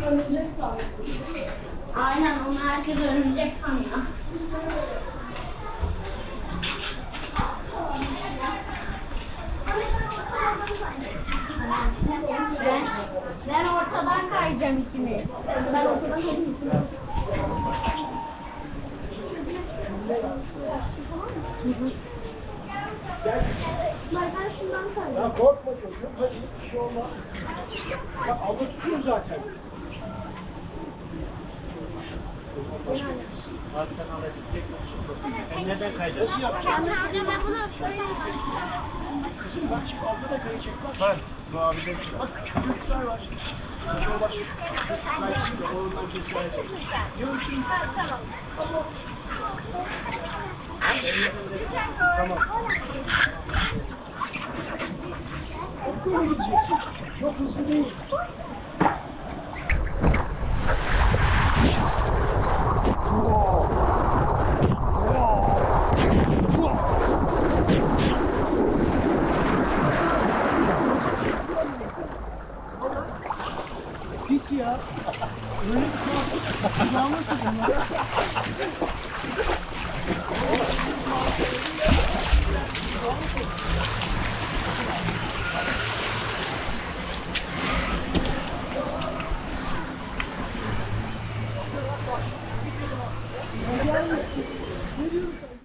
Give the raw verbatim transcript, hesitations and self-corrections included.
örümcek sanıyor. Aynen, onu herkes örümcek sanıyor. Ben, ben ortadan kayacağım ikimiz. Ben ortadan kayayım ikimiz. Ben şundan kaydım. Ya korkma çocuğum, hadi bir şey olmaz. Ya abla tutuyor zaten. Sen nereden kaydın? Nasıl yapacağım? Ben bunu Kızım bak şimdi abla da kayacak bak. Var. Bu abi de Bak küçük çocuklar var. Bir şey olmaz. Çocuklar şimdi oradan keserek. Yok şimdi. Tamam. Böyle gideceksin. Çok hızlı değil. Git ya. Öyle bir soğuk. Kulağıma sıkın ya.